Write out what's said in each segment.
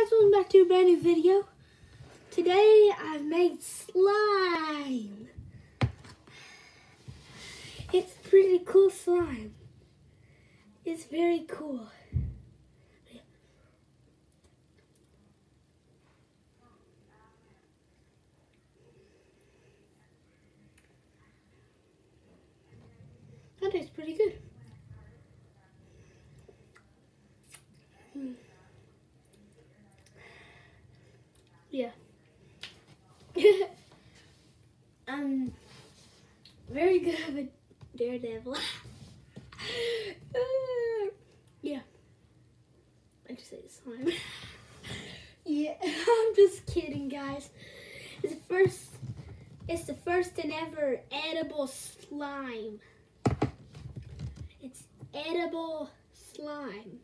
guys, welcome back to a brand new video. Today I've made slime. It's pretty cool slime. It's very cool. That tastes pretty good. Yeah. I'm very good of a daredevil. Yeah. I just say slime. Yeah, I'm just kidding, guys. It's the first and ever edible slime. It's edible slime.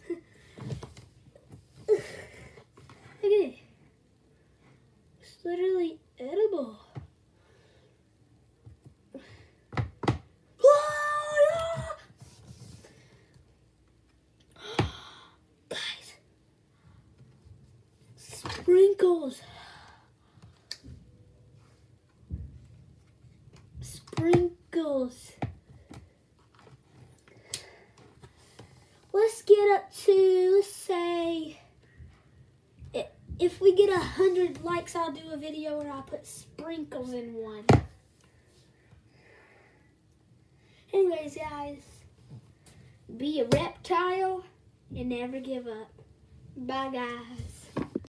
Look at it. It's literally edible. Guys, sprinkles. Sprinkles. Let's get up to, let's say, if we get 100 likes, I'll do a video where I'll put sprinkles in one. Anyways, guys, be a reptile and never give up. Bye, guys.